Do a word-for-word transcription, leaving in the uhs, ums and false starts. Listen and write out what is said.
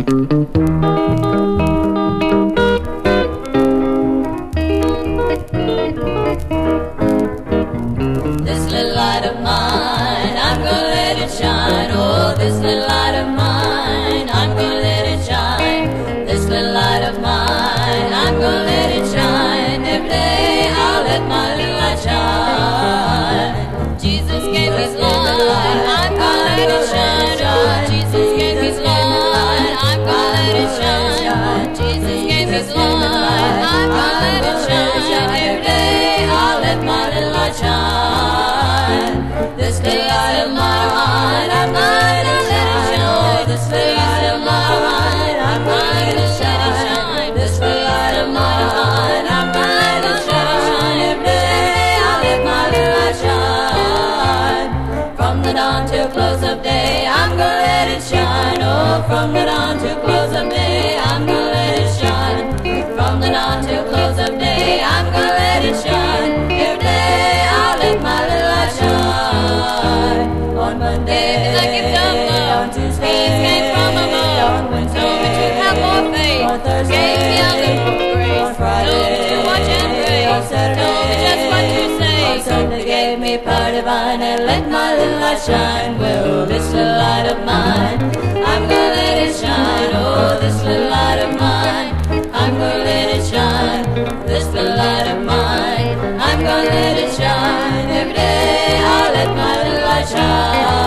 This little light of mine, I'm gonna let it shine. Oh, this little light of mine, I'm gonna let it shine. This little light of mine, I'm gonna let it shine. Every day I'll let my little light shine. Jesus gave his light, I'm gonna let it shine. Oh, Jesus gave his light, I'm gonna let it shine. Jesus gave his light, I'm gonna let it shine. Every day I'll let my little light shine. This little light of mine, I'm gonna let it shine. This little light of mine, I'm gonna let it shine. This little light of mine, I'm gonna let it shine. Every day I'll let my little light shine. From the dawn till close of day, I'm gonna let it shine. Oh, from the dawn till close of day, I'm gonna let it shine. From the dawn till close of day, I'm gonna let it shine. Every day I'll let my little light shine. On Monday, like it's of love. on Tuesday, Peace came from above. on Wednesday, Told me to have more faith. on Thursday, Gave me a little grace. on Friday, Told me to watch and pray. on Saturday, Told me just what to say. on Sunday gave me power divine and let my little light shine. Well, this little light of mine, I'm gonna let it shine. Oh, this little light of mine, I'm gonna let it shine. This little light of mine, I'm gonna let it shine. Every day I'll let my little light shine.